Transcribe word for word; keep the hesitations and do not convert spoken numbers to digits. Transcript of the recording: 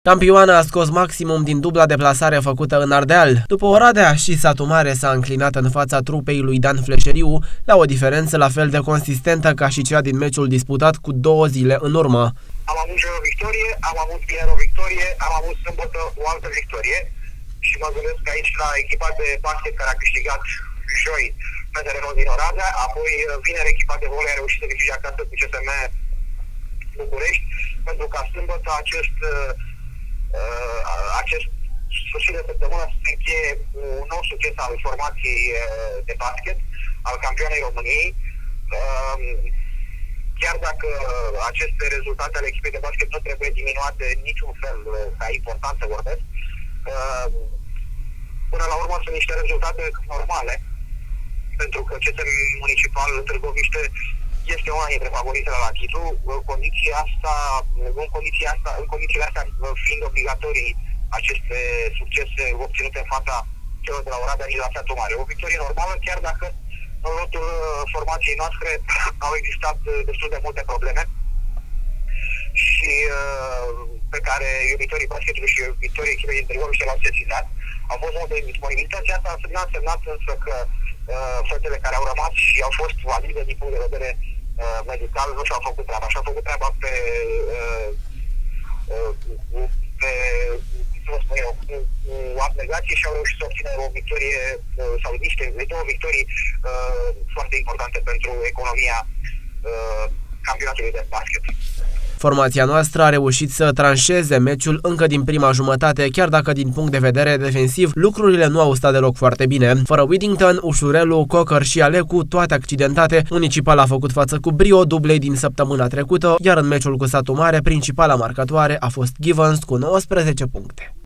Campioana a scos maximum din dubla deplasare făcută în Ardeal. După Oradea, și Satu Mare s-a înclinat în fața trupei lui Dan Fleșeriu, la o diferență la fel de consistentă ca și cea din meciul disputat cu două zile în urmă. Am avut joi o victorie, am avut vineri o victorie, am avut sâmbătă o altă victorie și mă gândesc aici la echipa de basket care a câștigat joi pe terenul din Oradea, apoi vineri echipa de volei a reușit să câștige acasă cu C S M București, pentru ca sâmbătă acest Uh, acest sfârșit de săptămână să se încheie cu un nou succes al formației uh, de basket, al campioanei României. Uh, chiar dacă aceste rezultate ale echipei de basket nu trebuie diminuate în niciun fel uh, ca importanță vorbesc, uh, până la urmă sunt niște rezultate normale, pentru că C S M Municipal Târgoviște este una dintre favoritele la titlu, în condiția asta, în condiția asta, în condițiile astea fiind obligatorii aceste succese obținute în fața celor de la Oradea și de la Satu Mare. O victorie normală, chiar dacă în lotul formației noastre au existat destul de multe probleme și pe care iubitorii basketului și iubitorii echipei din Târgoviște l-au sesizat. Au fost multe disponibilități, asta a semnat, semnat însă că uh, fetele care au rămas și au fost valide din punct de vedere uh, medical nu și-au făcut treaba. Și-au făcut treaba pe, uh, uh, pe cum vă spun eu, cu, cu abnegație și au reușit să obțină o victorie uh, sau niște două victorii uh, foarte importante pentru economia uh, campionatului de basket. Formația noastră a reușit să tranșeze meciul încă din prima jumătate, chiar dacă din punct de vedere defensiv lucrurile nu au stat deloc foarte bine. Fără Whittington, Ușurelu, Cocker și Alecu, toate accidentate, Municipal a făcut față cu brio dublei din săptămâna trecută, iar în meciul cu Satu Mare, principala marcatoare a fost Givens cu nouăsprezece puncte.